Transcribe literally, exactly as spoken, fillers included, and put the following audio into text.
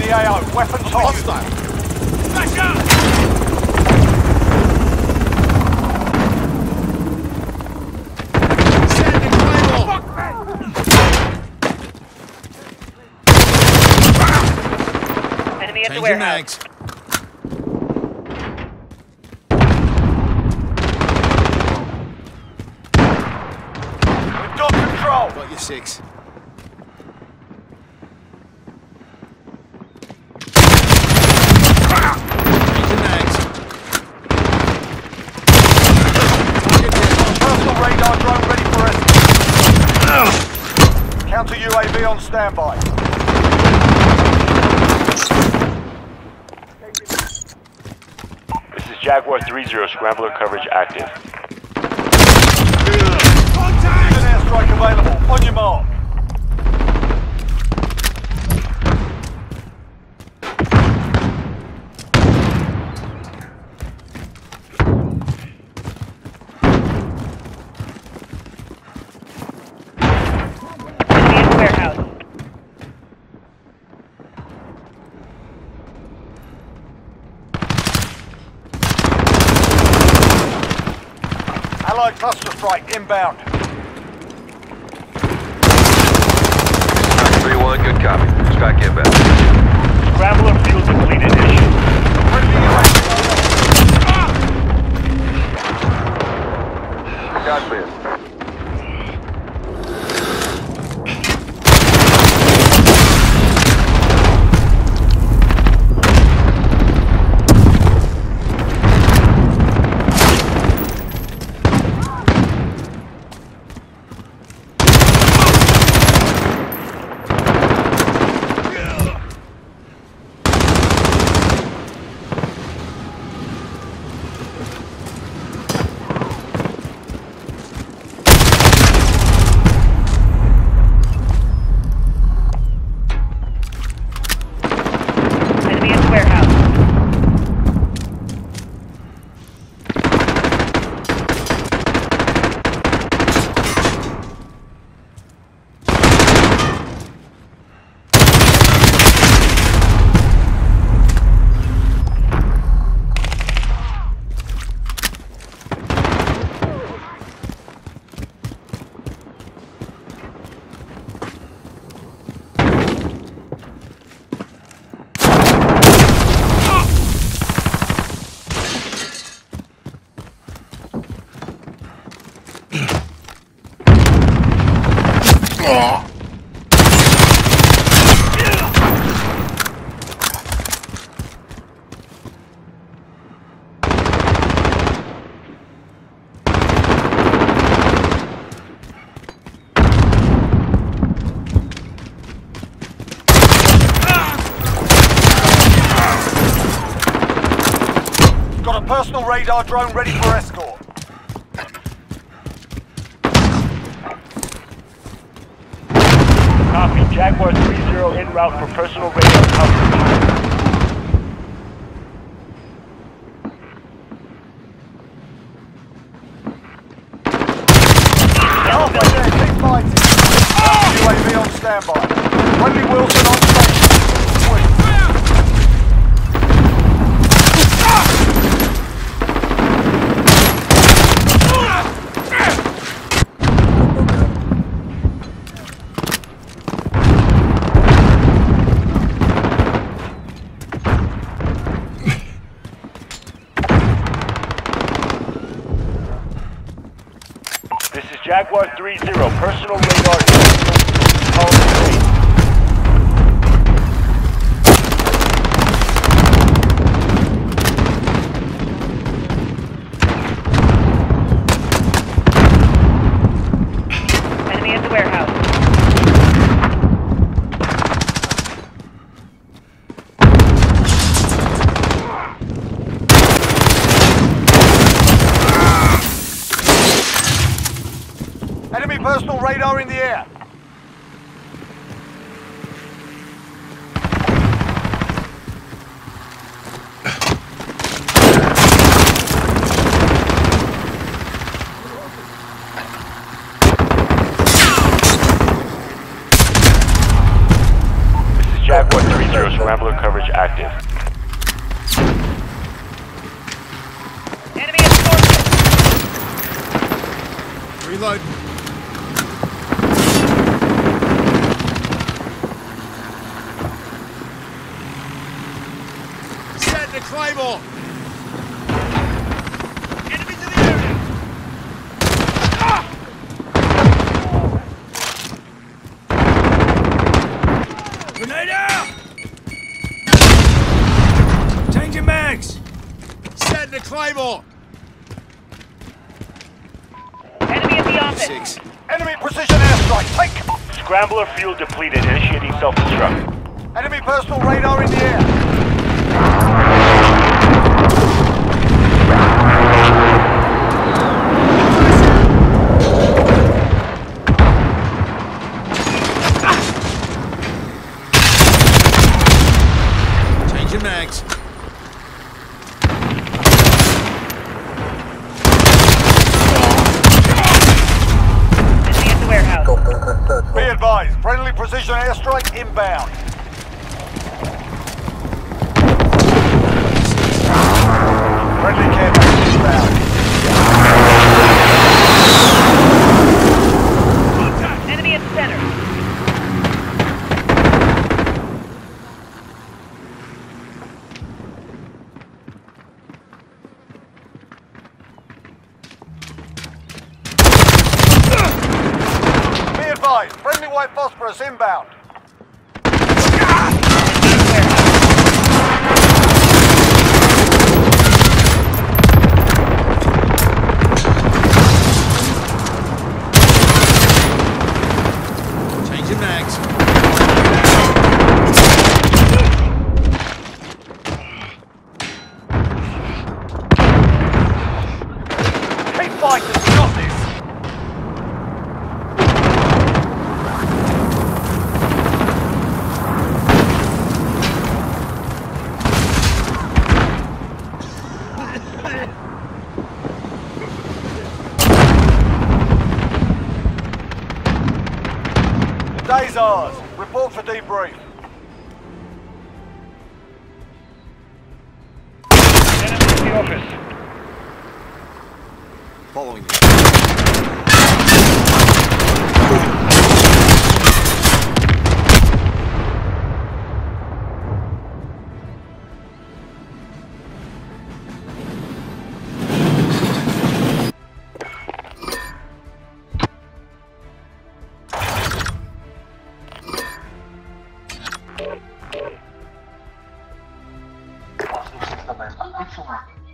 the A O. Weapons hostile. Back up! Enemy at the warehouse. We've got control. Got your six. Personal radar drone ready for us. Counter U A V on standby. This is Jaguar three zero, scrambler coverage active. An airstrike available. On your mark. Enemy at the warehouse. Allied cluster strike inbound. three one, good copy. Strike inbound. Scrambler fuel depleted. Issue. Got clear. Enemy at the warehouse. Got a personal radar drone ready for escort. Copy. Jaguar three zero en route for personal radar coverage. Halfway there, keep fighting. U A V on standby. Friendly Wilson on station. Sweet. This is Jaguar three zero, personal radar. Call three. Enemy at the warehouse. Enemy personal radar in the air. Jaguar three zero, surround Scrambler coverage active. Enemy extortion. Reload. Set the claymore. Enemies in the area. Ah! Grenade out! Changing mags! Set the claymore! Enemy in the office. Six. Enemy precision airstrike. Take. Scrambler fuel depleted. Initiating self-destruct. Enemy personal radar in the air. Changing mags. Enemy at the warehouse. Be advised, friendly precision airstrike inbound. Friendly care package inbound. Enemy at the center. Be advised, friendly white phosphorus inbound. Changing mags. Keep fighting, we got this. The day's ours. Report for debrief. Enemy in the office. Following you. System jest